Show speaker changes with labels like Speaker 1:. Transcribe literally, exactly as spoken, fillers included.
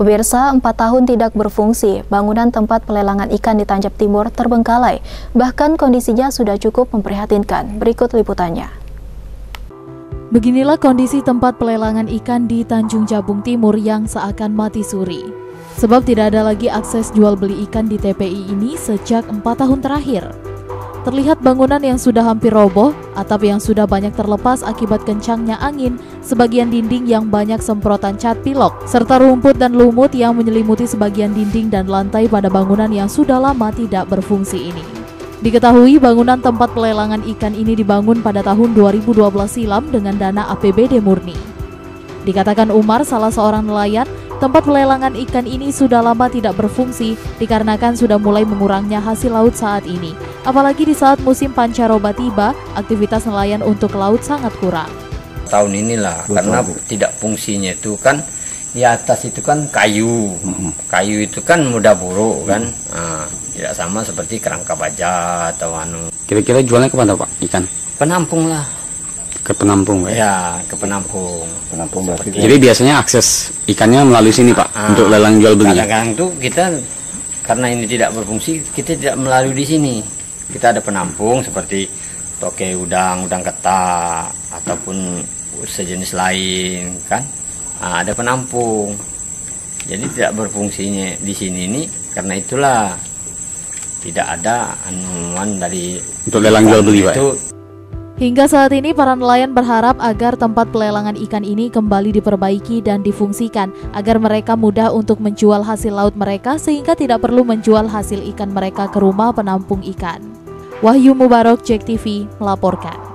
Speaker 1: Pemirsa, empat tahun tidak berfungsi, bangunan tempat pelelangan ikan di Tanjab Timur terbengkalai. Bahkan kondisinya sudah cukup memprihatinkan. Berikut liputannya.
Speaker 2: Beginilah kondisi tempat pelelangan ikan di Tanjung Jabung Timur yang seakan mati suri. Sebab tidak ada lagi akses jual beli ikan di T P I ini sejak empat tahun terakhir. Terlihat bangunan yang sudah hampir roboh, atap yang sudah banyak terlepas akibat kencangnya angin, sebagian dinding yang banyak semprotan cat pilok, serta rumput dan lumut yang menyelimuti sebagian dinding dan lantai pada bangunan yang sudah lama tidak berfungsi ini. Diketahui bangunan tempat pelelangan ikan ini dibangun pada tahun dua ribu dua belas silam dengan dana A P B D murni. Dikatakan Umar, salah seorang nelayan, tempat pelelangan ikan ini sudah lama tidak berfungsi dikarenakan sudah mulai mengurangnya hasil laut saat ini. Apalagi di saat musim pancaroba tiba, aktivitas nelayan untuk laut sangat kurang.
Speaker 3: Tahun inilah, Betul. karena tidak fungsinya itu kan, di atas itu kan kayu. Kayu itu kan mudah buruk kan, nah, tidak sama seperti kerangka baja atau anu.
Speaker 4: Kira-kira jualnya kemana Pak ikan?
Speaker 3: Penampung lah.
Speaker 4: Ke penampung Pak?
Speaker 3: Ya, ke penampung.
Speaker 4: Penampung berarti. Jadi biasanya akses ikannya melalui sini Pak, ah, untuk lelang jual beli.
Speaker 3: Kadang-kadang tuh kita, karena ini tidak berfungsi, kita tidak melalui di sini. Kita ada penampung seperti toke udang, udang ketak, ataupun sejenis lain kan. Nah, ada penampung. Jadi tidak berfungsinya di sini nih, karena itulah tidak ada anuan dari
Speaker 4: untuk lelang jual beli Pak.
Speaker 2: Hingga saat ini para nelayan berharap agar tempat pelelangan ikan ini kembali diperbaiki dan difungsikan agar mereka mudah untuk menjual hasil laut mereka sehingga tidak perlu menjual hasil ikan mereka ke rumah penampung ikan. Wahyu Mubarok, Jek T V melaporkan.